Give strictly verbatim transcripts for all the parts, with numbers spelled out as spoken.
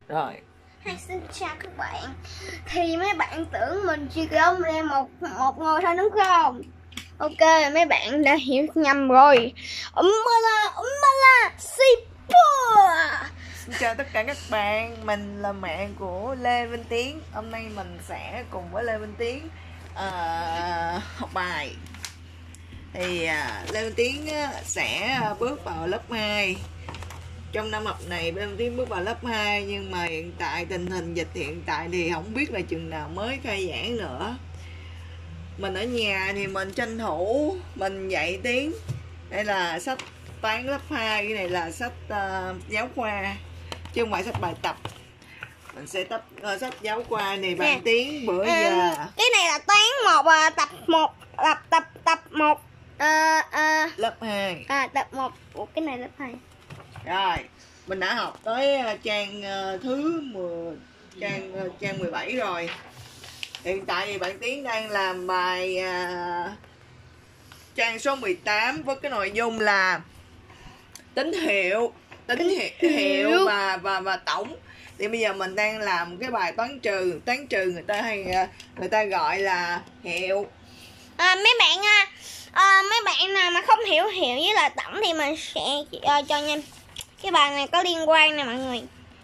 Rồi. Hi, xin chào các bạn. Thì mấy bạn tưởng mình chỉ có một một ngôi thôi đúng không? Ok, mấy bạn đã hiểu nhầm rồi. Umbrella, Umbrella, Super. Xin chào tất cả các bạn, mình là mẹ của Lê Minh Tiến. Hôm nay mình sẽ cùng với Lê Minh Tiến uh, học bài. Thì uh, Lê Minh Tiến uh, sẽ bước vào lớp hai. Trong năm học này Lê Minh Tiến bước vào lớp hai, nhưng mà hiện tại tình hình dịch hiện tại thì không biết là chừng nào mới khai giảng nữa. Mình ở nhà thì mình tranh thủ mình dạy Tiến. Đây là sách toán lớp hai, cái này là sách uh, giáo khoa chứ không phải sách bài tập. Mình sẽ tập uh, sách giáo khoa này bạn nè. Tiến bữa à, giờ cái này là toán một à, tập một tập tập tập một à, à, lớp hai. À tập một của cái này lớp hai. Rồi, mình đã học tới uh, trang uh, thứ mười trang uh, trang mười bảy rồi. Hiện tại thì bạn Tiến đang làm bài uh, trang số mười tám với cái nội dung là tín hiệu, tín hiệu, hiệu và và và tổng. Thì bây giờ mình đang làm cái bài toán trừ, toán trừ người ta hay người ta gọi là hiệu. À, mấy bạn à, mấy bạn nào mà không hiểu hiệu với là tổng thì mình sẽ uh, cho nha. Cái bài này có liên quan nè mọi người.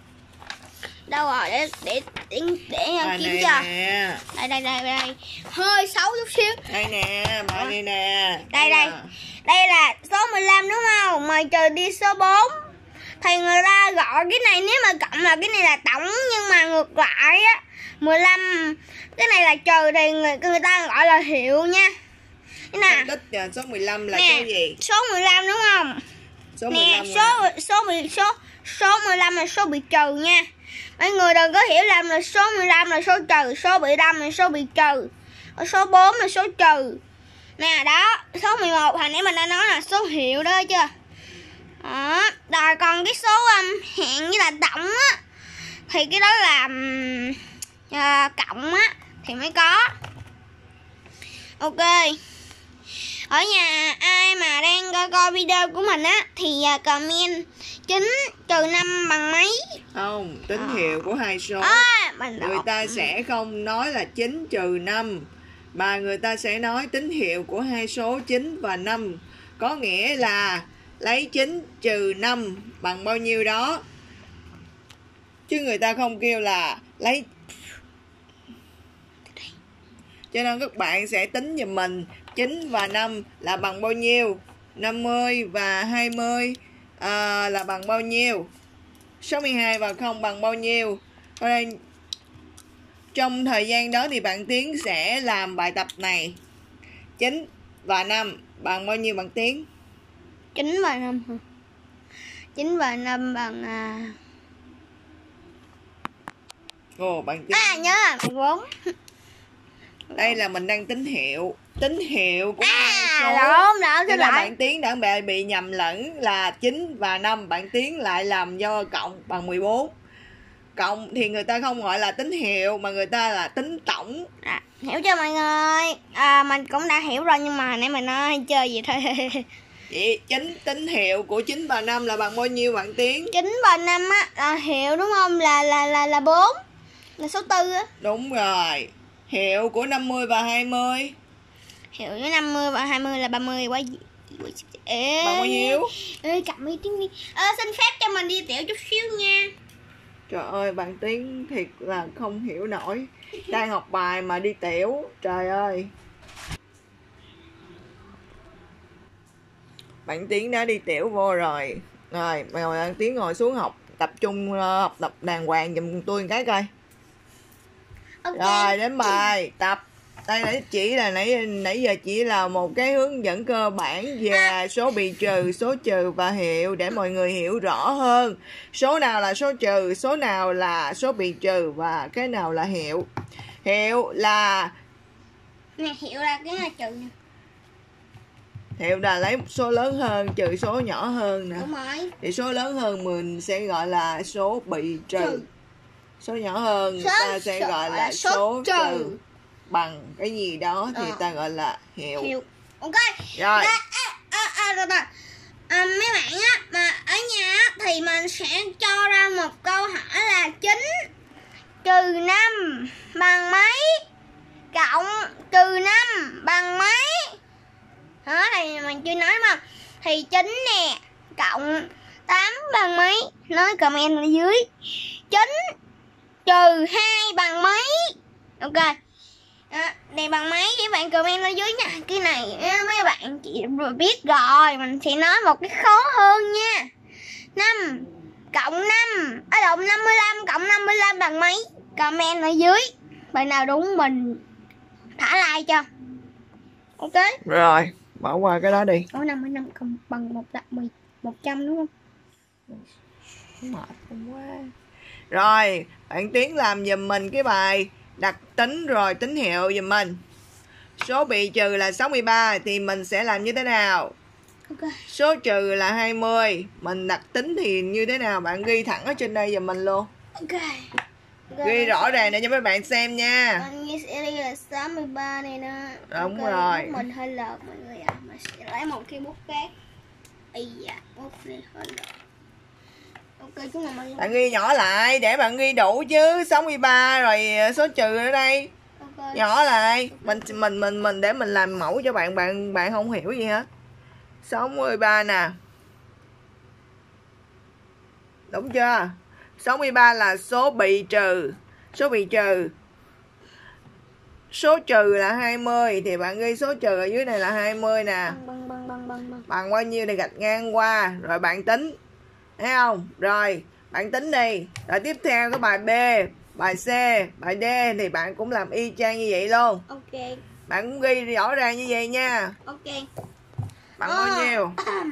Đâu rồi để để để, để bài kiếm này cho. Nè. Đây đây đây đây. Hơi xấu chút xíu. Đây nè, bài này nè. Đây đây. Đây là số mười lăm đúng không? Mà trừ đi số bốn. Thì người ta gọi cái này, nếu mà cộng là cái này là tổng, nhưng mà ngược lại á, mười lăm cái này là trừ thì người người ta gọi là hiệu nha. Thế nè. Phân tích số mười lăm là nè, số gì? Số mười lăm đúng không? Số mười lăm. Nè, số số bị số số mười lăm là số bị trừ nha. Mọi người đừng có hiểu lầm là số mười lăm là số trừ, số bị lăm là số bị trừ, số bốn là số trừ. Nè đó, số mười một hồi nãy mình đã nói là số hiệu đó chưa? Đó, rồi còn cái số um, hẹn với là tổng á, thì cái đó là um, uh, cộng á thì mới có. Ok. Ở nhà ai mà đang coi, coi video của mình á thì uh, comment chín trừ năm bằng mấy? Không, tín à. hiệu của hai số. À, người ta sẽ không nói là chín trừ năm, mà người ta sẽ nói tín hiệu của hai số chín và năm. Có nghĩa là lấy chín trừ năm bằng bao nhiêu đó. Chứ người ta không kêu là lấy. Cho nên các bạn sẽ tính giùm mình chín và năm là bằng bao nhiêu, năm mươi và hai mươi à, là bằng bao nhiêu, sáu mươi hai và không bằng bao nhiêu. Ở đây, trong thời gian đó thì bạn Tiến sẽ làm bài tập này. Chín và năm bằng bao nhiêu bạn Tiến? Chín và năm hả? Chín và năm bằng à... Ồ, bạn Tiến. À nhớ là mười bốn. Đây là mình đang tín hiệu. Tín hiệu của à, hai số. Đúng, đúng, Nên là bạn Tiến đã bị, bị nhầm lẫn là chín và năm. Bạn Tiến lại làm do cộng bằng mười bốn. Cộng thì người ta không gọi là tín hiệu, mà người ta là tính tổng. À, hiểu chưa mọi người? À, mình cũng đã hiểu rồi, nhưng mà hồi nãy mình nói chơi gì thôi. Vậy chín tín hiệu của chín và năm là bằng bao nhiêu bạn Tiến? chín và năm á là hiệu đúng không? Là là là là bốn. Là số tư á. Đúng rồi. Hiệu của năm mươi và hai mươi? Hiệu với năm mươi và hai mươi là ba mươi. Quá gì? Ê, bằng bao nhiêu? Ê, cầm đi tiếng đi. À, xin phép cho mình đi tiểu chút xíu nha. Trời ơi, bạn Tiến thiệt là không hiểu nổi. Đang học bài mà đi tiểu. Trời ơi. Bạn Tiến đã đi tiểu vô rồi. Rồi, mời bạn Tiến ngồi xuống học. Tập trung uh, học tập đàng hoàng giùm tôi một cái coi. Okay. Rồi, đến bài tập. Đây nãy chỉ là nãy nãy giờ chỉ là một cái hướng dẫn cơ bản về số bị trừ, số trừ và hiệu để mọi người hiểu rõ hơn. Số nào là số trừ, số nào là số bị trừ và cái nào là hiệu. Hiệu là nè, hiệu là cái là trừ nè. Hiệu là lấy số lớn hơn trừ số nhỏ hơn nè. Đúng rồi. Thì số lớn hơn mình sẽ gọi là số bị trừ. trừ. Số nhỏ hơn người ta sẽ số, gọi là số, số trừ. trừ bằng cái gì đó thì ờ. ta gọi là hiệu. Hiệu. Ok. Rồi. À, à, à, à, rồi, rồi. À, mấy bạn á mà à, ở nhà thì mình sẽ cho ra một câu hỏi là chín trừ năm bằng mấy, cộng trừ năm bằng mấy. Đó thì mình chưa nói mà. Thì chín nè, cộng tám bằng mấy. Nói comment ở dưới. chín trừ hai bằng mấy. Ok. Đó, này bằng mấy các bạn comment ở dưới nha. Cái này mấy bạn chị biết rồi. Mình sẽ nói một cái khó hơn nha. năm cộng năm, à lộn năm mươi lăm cộng năm mươi lăm bằng mấy? Comment ở dưới. Bạn nào đúng mình thả like cho. Ok. Rồi, bỏ qua cái đó đi. Ủa năm mươi lăm cộng bằng một đặc mười một trăm đúng không? Mệt không quá. Rồi, bạn Tiến làm giùm mình cái bài đặc tính rồi tín hiệu giùm mình. Số bị trừ là sáu mươi ba thì mình sẽ làm như thế nào? Ok. Số trừ là hai mươi, mình đặc tính thì như thế nào? Bạn ghi thẳng ở trên đây giùm mình luôn. Ok. Okay. Ghi rõ ràng để cho mấy bạn xem nha. Mình ghi sẽ đi là sáu mươi ba này nè. Đúng okay. rồi. Bút mình hơi lợt mọi người ạ. À. Mình sẽ lấy một cái bút khác. Ây da, bút này hơi lợt. Ok, chúng mình bạn ghi nhỏ lại để bạn ghi đủ chứ. sáu mươi ba rồi số trừ ở đây. Okay. Nhỏ lại. Mình mình mình mình để mình làm mẫu cho bạn, bạn bạn không hiểu gì hết. sáu mươi ba nè. Đúng chưa? sáu mươi ba là số bị trừ. Số bị trừ. Số trừ là hai mươi thì bạn ghi số trừ ở dưới này là hai mươi nè. Bằng, bằng, bằng, bằng, bằng. Bằng bao nhiêu thì gạch ngang qua rồi bạn tính. Thấy không? Rồi, bạn tính đi. Rồi tiếp theo cái bài B, bài C, bài D thì bạn cũng làm y chang như vậy luôn. Ok. Bạn cũng ghi rõ ràng như vậy nha. Ok. Bằng à. bao nhiêu?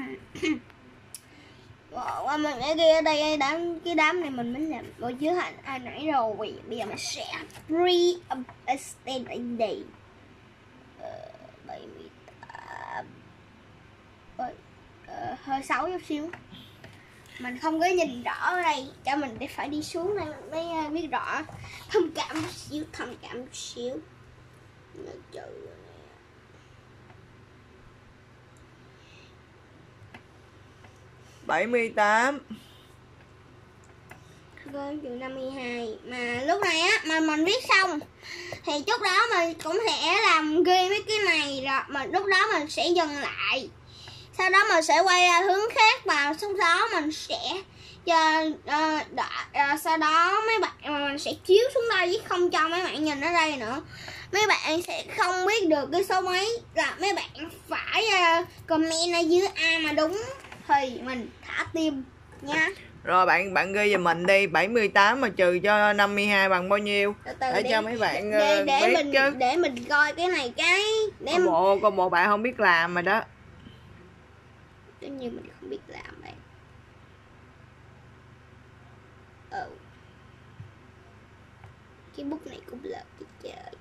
Wow, mình đã ghi ở đây đám cái đám này mình mới làm bộ chứa hành ai nãy rồi. Bây giờ mình sẽ free a stand in day. bảy mươi tám. Uh, hơi xấu chút xíu. Mình không có nhìn rõ ở đây, cho mình để phải đi xuống đây mới uh, biết rõ. Thông cảm một xíu, thông cảm một xíu. bảy mươi tám. Rồi trừ năm mươi hai. Mà lúc này á mà mình viết xong thì chút đó mình cũng sẽ làm ghi mấy cái này rồi mà lúc đó mình sẽ dừng lại. Sau đó mình sẽ quay ra hướng khác và sau đó mình sẽ cho uh, đợi, uh, sau đó mấy bạn mà mình sẽ chiếu xuống đây chứ không cho mấy bạn nhìn ở đây nữa. Mấy bạn sẽ không biết được cái số mấy, là mấy bạn phải uh, comment ở dưới ai mà đúng thì mình thả tim nha. Rồi bạn bạn ghi giùm mình đi, bảy mươi tám mà trừ cho năm mươi hai bằng bao nhiêu? Từ từ để, để cho mấy bạn để, để biết mình, chứ. Để mình coi cái này cái để Con bộ con bộ bạn không biết làm mà đó. Tất nhiên mình không biết làm bạn. Ừ. Cái bút này cũng lợt cái trời.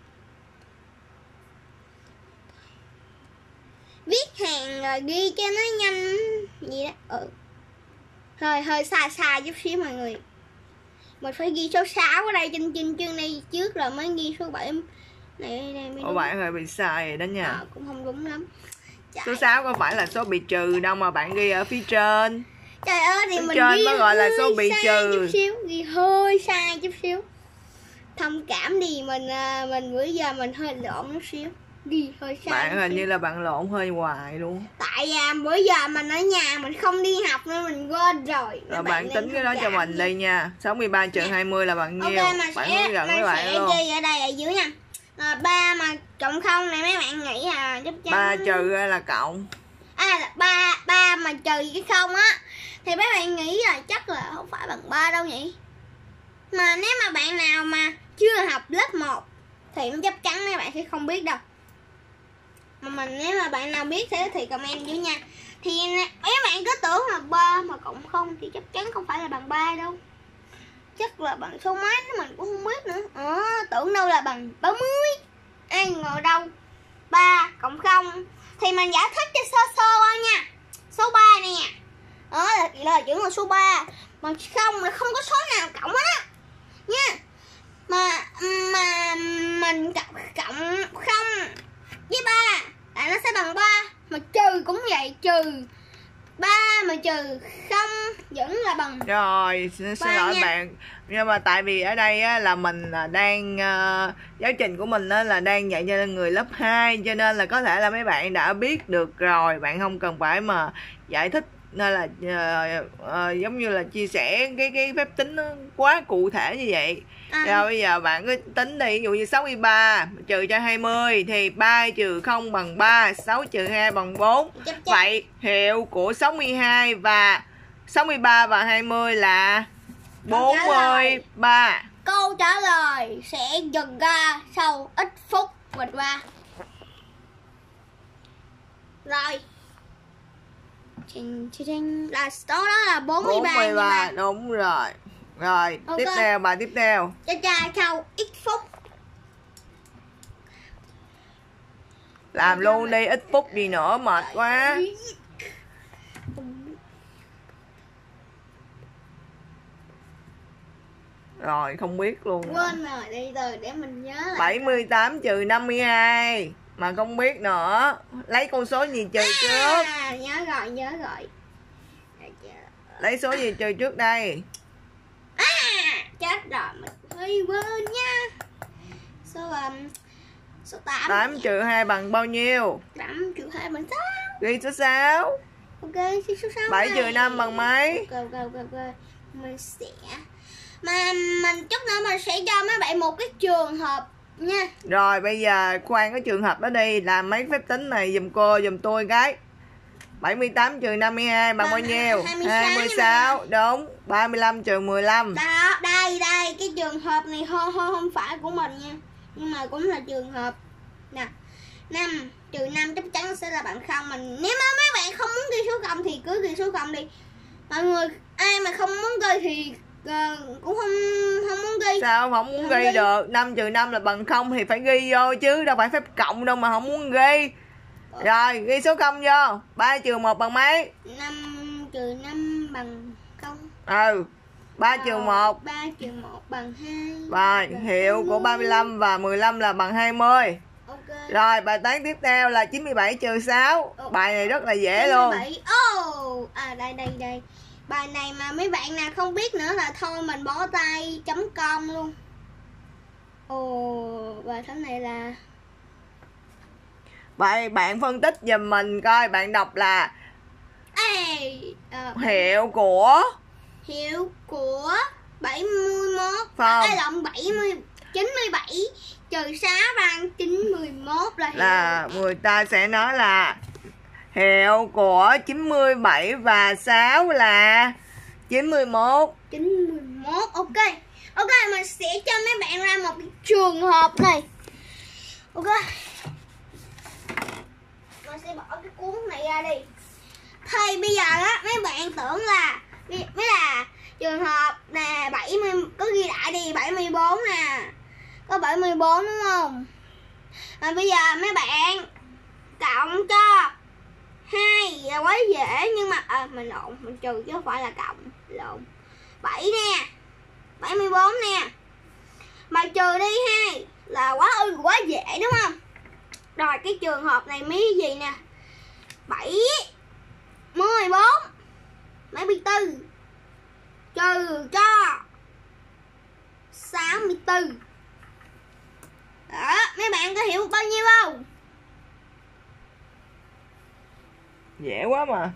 Viết hàng rồi ghi cho nó nhanh gì đó. Ừ. Hơi hơi xa xa chút xíu mọi người. Mình phải ghi số sáu ở đây trên trên chương này trước rồi mới ghi số bảy. Này đây mới. Ủa bạn hơi bị sai rồi đó nha. À, cũng không đúng lắm. Trời. Số sáu có phải là số bị trừ đâu mà bạn ghi ở phía trên. Trời ơi thì phía mình trên ghi mới gọi là số bị trừ. Chút xíu, ghi hơi sai chút xíu. Thông cảm đi mình mình bữa giờ mình hơi lộn chút xíu. Ghi hơi sai. Bạn hình như là bạn lộn hơi hoài luôn. Tại à, bữa giờ mình ở nhà mình không đi học nên mình quên rồi. Rồi bạn, bạn tính cái đó cho mình đi nha. sáu mươi ba trừ hai mươi là bằng nhiêu? Ok, mà bạn sẽ, hướng dẫn các bạn luôn. Ghi ở đây ở dưới nha. À, ba mà cộng không này mấy bạn nghĩ à giúp cho. ba trừ là cộng. À là ba ba mà trừ cái không á thì mấy bạn nghĩ là chắc là không phải bằng ba đâu nhỉ. Mà nếu mà bạn nào mà chưa học lớp một thì chắc chắn mấy bạn sẽ không biết đâu. Mà mình nếu mà bạn nào biết thế thì comment dưới nha. Thì mấy bạn cứ tưởng là ba mà cộng không thì chắc chắn không phải là bằng ba đâu. Chắc là bằng số mấy mình cũng không biết nữa. Ờ, tưởng đâu là bằng ba mươi. Ai ngờ đâu ba cộng không. Thì mình giải thích cho sơ sơ thôi nha. Số ba nè. Đó là, là chữ là số ba. Mà không là không có số nào cộng hết á. Nha. Mà mà mình cộng cộng không với ba là nó sẽ bằng ba. Mà trừ cũng vậy, trừ ba mà trừ không vẫn là bằng. Rồi, xin, xin lỗi nha bạn. Nhưng mà tại vì ở đây á, là mình là đang uh, giáo trình của mình á, là đang dạy cho người lớp hai, cho nên là có thể là mấy bạn đã biết được rồi, bạn không cần phải mà giải thích nên là uh, uh, giống như là chia sẻ cái cái phép tính nó quá cụ thể như vậy. À. Rồi bây giờ bạn cứ tính đi, ví dụ như sáu mươi ba trừ cho hai mươi thì ba trừ không bằng ba, sáu trừ hai bằng bốn. Chấp chấp. Vậy hiệu của sáu mươi hai và sáu mươi ba và hai mươi là bốn mươi ba. Câu trả lời sẽ dần ra sau ít phút mình qua. Rồi. Là số đó là bốn mươi ba. bốn mươi ba đúng rồi. Rồi, okay. Tiếp theo bài tiếp theo. Cha cha sau ít phút. Làm luôn đi, ít phút gì nữa mệt quá. Rồi không biết luôn. Quên rồi, đi từ để mình nhớ lại. bảy mươi tám trừ năm mươi hai mà không biết nữa. Lấy con số gì trừ à, trước? Nhớ rồi, nhớ rồi. Lấy số gì trừ trước đây? À, chết rồi, mình hơi quên nha. Số um, số tám. tám trừ hai bằng bao nhiêu? tám trừ hai bằng sáu. Ghi số sáu. Ok, ghi số sáu. bảy trừ năm bằng mấy? Ok, ok, ok, ok. Mình sẽ mà mình chút nữa mình sẽ cho mấy bạn một cái trường hợp nha. Rồi bây giờ khoan cái trường hợp đó đi, làm mấy phép tính này giùm cô giùm tôi cái. bảy mươi tám trừ năm mươi hai bằng bao nhiêu? hai mươi sáu, hai mươi sáu đúng. ba mươi lăm trừ mười lăm. Đó, đây đây, cái trường hợp này không không không phải của mình nha. Nhưng mà cũng là trường hợp nè. năm trừ năm chắc chắn sẽ là bạn không. Mình nếu mà mấy bạn không muốn ghi số không thì cứ ghi số không đi. Mọi người ai mà không muốn ghi thì uh, cũng không không muốn ghi. Sao không muốn không ghi, ghi được? năm trừ năm là bằng không thì phải ghi vô chứ, đâu phải phép cộng đâu mà không muốn ghi. Ừ. Rồi ghi số không vô. ba trừ một bằng mấy? năm trừ năm bằng không. Ừ. ba trừ một. ba trừ một bằng hai. Rồi, hiệu hai mươi. Của ba mươi lăm và mười lăm là bằng hai mươi. Okay. Rồi, bài toán tiếp theo là chín mươi bảy trừ sáu. Okay. Bài này rất là dễ chín mươi bảy. Luôn. Oh, à đây đây đây. Bài này mà mấy bạn nào không biết nữa là thôi mình bỏ tay chấm com luôn. Ồ, oh, bài tháng này là vậy bạn phân tích giùm mình coi, bạn đọc là Ê, uh, hiệu của hiệu của bảy mươi mốt phải à, lộn bảy mươi chín mươi bảy trừ sáu bằng chín mươi mốt là hiệu. Là người ta sẽ nói là hiệu của chín mươi bảy và sáu là chín mươi mốt. chín mươi mốt. Ok. Ok, mình sẽ cho mấy bạn ra một cái trường hợp này. Ok. Mình sẽ bỏ cái cuốn này ra đi. Thì bây giờ á mấy bạn tưởng là mấy là trường hợp nè bảy mươi, có ghi lại đi bảy mươi bốn nè. Có bảy mươi bốn đúng không? Mà bây giờ mấy bạn cộng cho hai là quá dễ, nhưng mà à, mình lộn, mình trừ chứ không phải là cộng. Lộn. bảy nè. bảy mươi bốn nè. Mà trừ đi hai là quá ư quá dễ đúng không? Rồi cái trường hợp này mấy gì nè? bảy mươi bốn bảy mươi tư trừ cho sáu mươi tư. Đó, mấy bạn có hiểu bao nhiêu không? Dễ quá mà.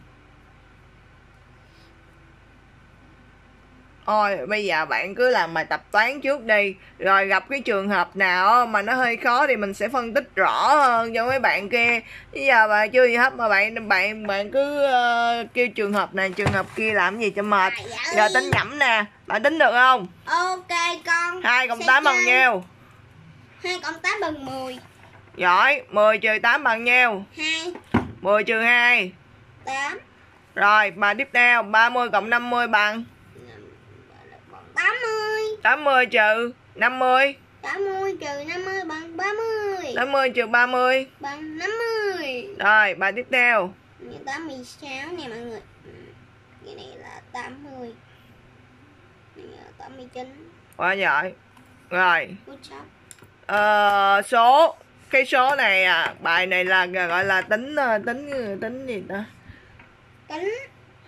Thôi bây giờ bạn cứ làm bài tập toán trước đi, rồi gặp cái trường hợp nào mà nó hơi khó thì mình sẽ phân tích rõ hơn cho mấy bạn kia. Bây giờ mà chưa gì hết mà bạn bạn bạn cứ uh, kêu trường hợp này trường hợp kia làm gì cho mệt. Giờ tính nhẩm nè, bạn tính được không? Ok con. Hai cộng tám bằng nhiêu? Hai cộng tám bằng mười. Giỏi. Mười trừ tám bằng nhiêu? Hai. Mười trừ hai? Tám. Rồi bài tiếp theo, ba mươi cộng năm mươi bằng tám mươi. tám mươi trừ năm mươi. tám mươi trừ năm mươi bằng ba mươi. tám mươi trừ ba mươi bằng năm mươi. Rồi, bài tiếp theo. tám mươi sáu nè mọi người. Cái này là tám mươi. Này là tám mươi chín. Quá giỏi. Rồi. Ờ, số cái số này à, bài này là gọi là tính tính tính gì ta? Tính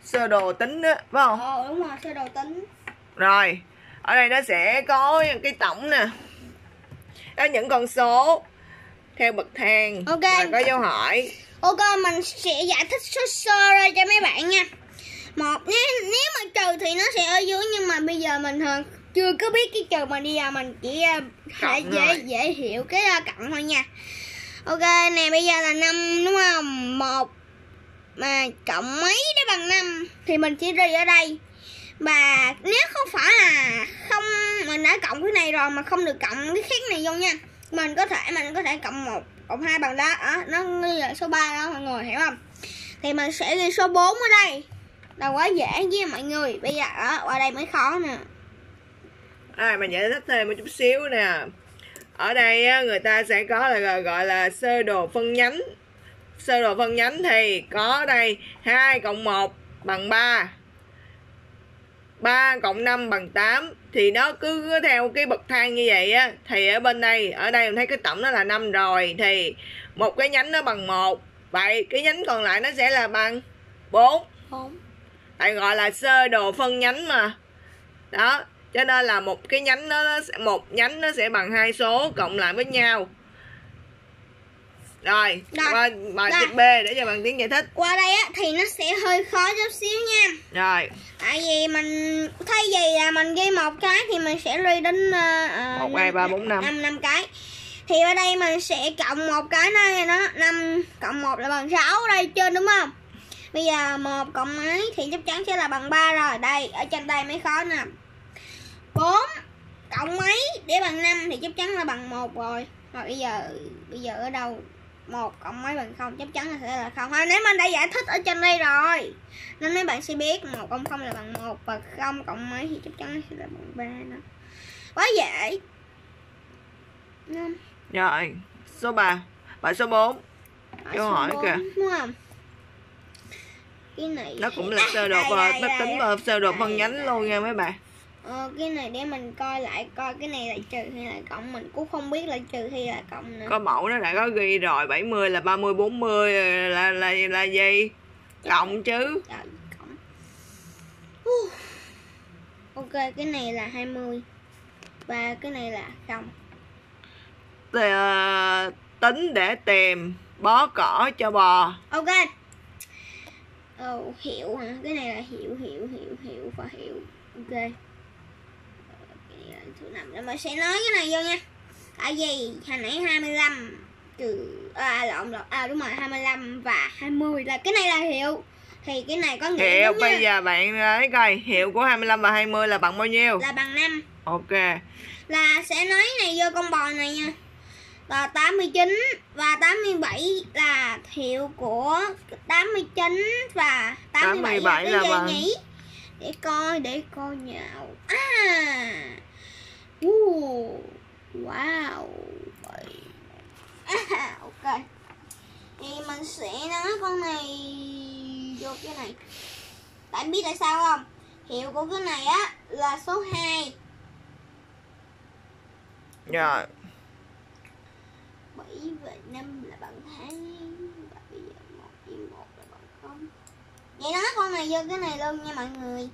sơ đồ tính đó, phải không? Ờ đúng rồi, sơ đồ tính. Rồi, ở đây nó sẽ có cái tổng nè. Có những con số theo bậc thang. Ok. Và có dấu hỏi. Ok, mình sẽ giải thích sơ sơ ra cho mấy bạn nha. Một, nếu, nếu mà trừ thì nó sẽ ở dưới, nhưng mà bây giờ mình thường chưa có biết cái trừ, mà bây giờ mình chỉ thể dễ dễ hiểu cái uh, cộng thôi nha. Ok, nè bây giờ là năm đúng không? Một mà cộng mấy để bằng năm thì mình chỉ đi ở đây. Và nếu không phải là không, mình đã cộng cái này rồi mà không được cộng cái khác này vô nha, mình có thể mình có thể cộng một cộng hai bằng đó, đó nó như là số ba đó mọi người hiểu không? Thì mình sẽ ghi số bốn ở đây là quá dễ với mọi người. Bây giờ đó, qua đây mới khó nè. À, mình giải thích thêm một chút xíu nè. Ở đây á, người ta sẽ có là gọi là sơ đồ phân nhánh. Sơ đồ phân nhánh thì có đây hai cộng một bằng ba, ba cộng năm bằng tám. Thì nó cứ theo cái bậc thang như vậy á. Thì ở bên đây, ở đây mình thấy cái tổng nó là năm rồi. Thì một cái nhánh nó bằng một, vậy cái nhánh còn lại nó sẽ là bằng bốn. Tại gọi là sơ đồ phân nhánh mà. Đó, cho nên là một cái nhánh đó, nó sẽ, một nhánh nó sẽ bằng hai số cộng lại với nhau. Rồi, qua bài chữ B để cho bạn Tiến giải thích. Qua đây á thì nó sẽ hơi khó chút xíu nha. Rồi. Tại vì mình thay vì là mình ghi một cái thì mình sẽ ghi đến một, hai, ba, bốn, năm. năm năm cái. Thì ở đây mình sẽ cộng một cái này nó năm cộng một là bằng sáu ở đây trên đúng không? Bây giờ một cộng mấy thì chắc chắn sẽ là bằng ba rồi. Đây, ở trên đây mới khó nè. bốn cộng mấy để bằng năm thì chắc chắn là bằng một rồi. Rồi bây giờ bây giờ ở đâu? một cộng mấy bằng không chắc chắn là sẽ là không. Thôi nếu mình đã giải thích ở trên đây rồi nên mấy bạn sẽ biết một cộng không là bằng một và không cộng mấy thì chắc chắn sẽ là bằng ba nữa. Quá dễ. Rồi, số ba, bài số bốn. Câu hỏi kìa. Đúng không? Cái này nó cũng là sơ đồ và nó tính vào sơ đồ phân nhánh luôn nha mấy bạn. Ờ, cái này để mình coi lại coi cái này là trừ hay là cộng, mình cũng không biết là trừ hay là cộng nữa. Có mẫu nó đã có ghi rồi, bảy mươi là ba mươi, bốn mươi là là là gì? Cộng chứ. Trời, cộng. Ok, cái này là hai mươi và cái này là không. Thì, uh, tính để tìm bó cỏ cho bò. Ok. Ờ, hiệu hả? Cái này là hiệu hiệu hiệu hiệu và hiệu. Ok. Thứ năm rồi mình sẽ nói cái này vô nha. Tại vì hồi nãy hai mươi lăm trừ à lộn lộn à đúng rồi hai mươi lăm và hai mươi là cái này là hiệu. Thì cái này có nghĩa hiệu bây giờ bạn lấy coi hiệu của hai mươi lăm và hai mươi là bằng bao nhiêu? Là bằng năm. Ok. Là sẽ nói này vô con bò này nha. Và tám mươi chín và tám mươi bảy là hiệu của tám mươi chín và tám mươi bảy là cái gì nhỉ? Để coi để coi nhào. À. Uh, wow. À, ok. Thì mình sẽ nói con này vô cái này. Tại biết tại sao không? Hiệu của cái này á là số hai. Rồi. bảy và năm là bằng tháng. Và bây giờ một với một là bằng không. Vậy nói con này vô cái này luôn nha mọi người.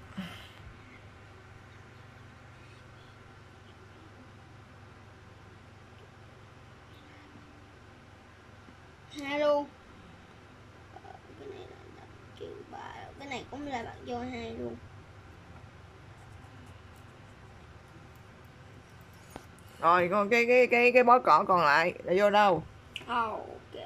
Hai luôn. Cái này là trừ ba, cái này cũng là bằng vô hai luôn. Rồi còn cái cái cái cái bó cỏ còn lại là vô đâu? Ok.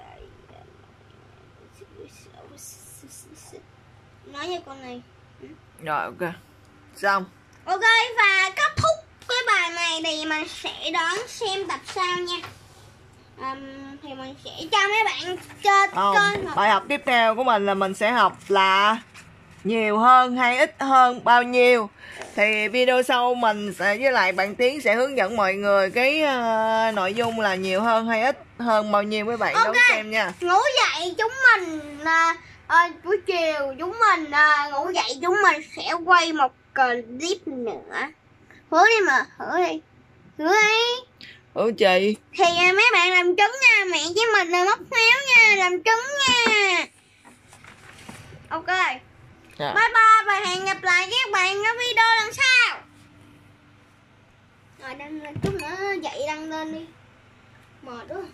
Nói với con này. Rồi ok. Xong. Ok và kết thúc cái bài này thì mình sẽ đón xem tập sau nha. Um, thì mình sẽ cho mấy bạn chơi coi một... Bài học tiếp theo của mình là mình sẽ học là nhiều hơn hay ít hơn bao nhiêu. Thì video sau mình sẽ với lại bạn Tiến sẽ hướng dẫn mọi người cái uh, nội dung là nhiều hơn hay ít hơn bao nhiêu, mấy bạn đón okay. xem nha. Ngủ dậy chúng mình uh, uh, buổi chiều chúng mình uh, ngủ dậy chúng mình sẽ quay một clip nữa. Hứa đi mà, hứa đi. Hứa đi. Ừ chị. Thì uh, mấy bạn làm trứng nha, mẹ với mình là móc méo nha, làm trứng nha. Ok. Dạ. Bye bye và hẹn gặp lại các bạn ở video lần sau. Rồi đăng lên chút nữa dậy đăng lên đi. Mệt quá.